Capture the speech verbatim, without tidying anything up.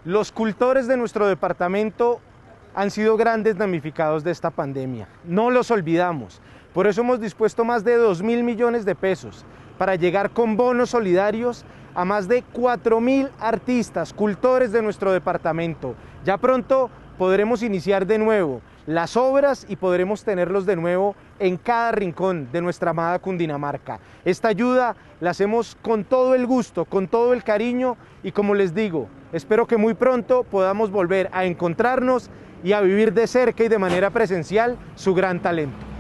Los cultores de nuestro departamento han sido grandes damnificados de esta pandemia. No los olvidamos. Por eso hemos dispuesto más de dos mil millones de pesos para llegar con bonos solidarios a más de cuatro mil artistas, cultores de nuestro departamento. Ya pronto podremos iniciar de nuevo las obras y podremos tenerlos de nuevo en cada rincón de nuestra amada Cundinamarca. Esta ayuda la hacemos con todo el gusto, con todo el cariño y, como les digo, espero que muy pronto podamos volver a encontrarnos y a vivir de cerca y de manera presencial su gran talento.